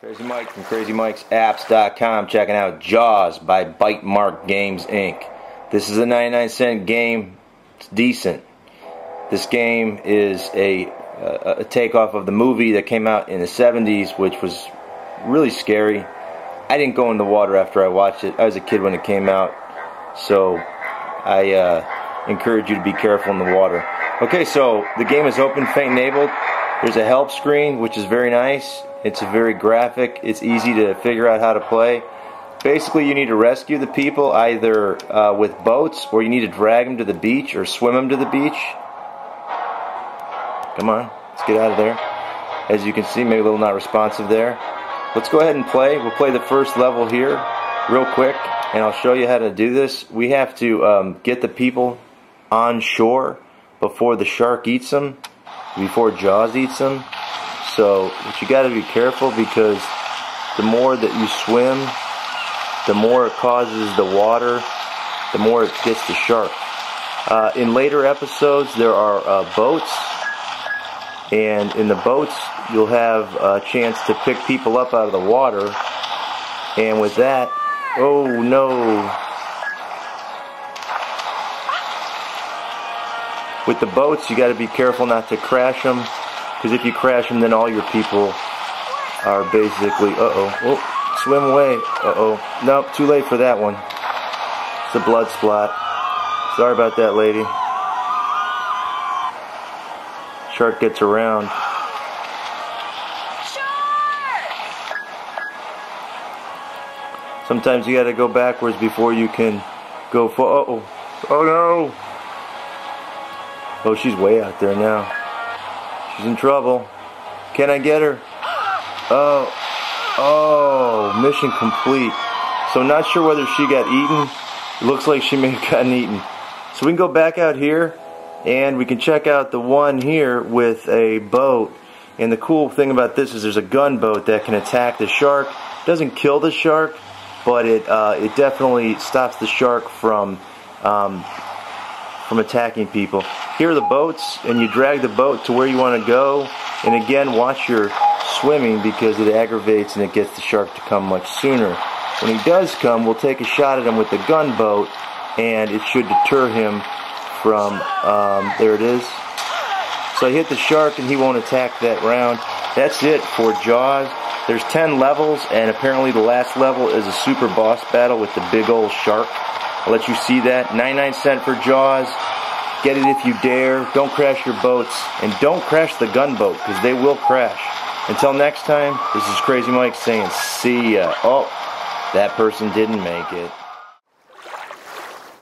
Crazy Mike from CrazyMikesapps.com checking out Jaws by Bite Mark Games Inc. This is a 99-cent game. It's decent. This game is a takeoff of the movie that came out in the 70s, which was really scary. I didn't go in the water after I watched it. I was a kid when it came out, so I encourage you to be careful in the water. Okay, so the game is open, faint enabled. There's a help screen, which is very nice. It's very graphic. It's easy to figure out how to play. Basically, you need to rescue the people either with boats, or you need to drag them to the beach or swim them to the beach. Come on, let's get out of there. As you can see, maybe a little not responsive there. Let's go ahead and play. We'll play the first level here real quick, and I'll show you how to do this. We have to get the people on shore before the shark eats them, before Jaws eats them. So, but you got to be careful, because the more that you swim, the more it causes the water, the more it gets the shark. In later episodes, there are boats, and in the boats, you'll have a chance to pick people up out of the water. And with that, oh no! With the boats, you got to be careful not to crash them. Because if you crash them, then all your people are basically, oh, swim away, nope, too late for that one. It's a blood splat. Sorry about that, lady. Shark gets around. Sometimes you got to go backwards before you can go forward. Oh no! Oh, she's way out there now. She's in trouble. Can I get her? Oh, mission complete. So not sure whether she got eaten. It looks like she may have gotten eaten. So we can go back out here, and we can check out the one here with a boat. And the cool thing about this is there's a gunboat that can attack the shark. It doesn't kill the shark, but it definitely stops the shark from attacking people. Here are the boats, and you drag the boat to where you want to go. And again, watch your swimming, because it aggravates and it gets the shark to come much sooner. When he does come, we'll take a shot at him with the gunboat, and it should deter him from, there it is. So I hit the shark and he won't attack that round. That's it for Jaws. There's 10 levels, and apparently the last level is a super boss battle with the big old shark. I'll let you see that. 99 cents for Jaws. Get it if you dare. Don't crash your boats. And don't crash the gunboat, because they will crash. Until next time, this is Crazy Mike saying see ya. Oh, that person didn't make it.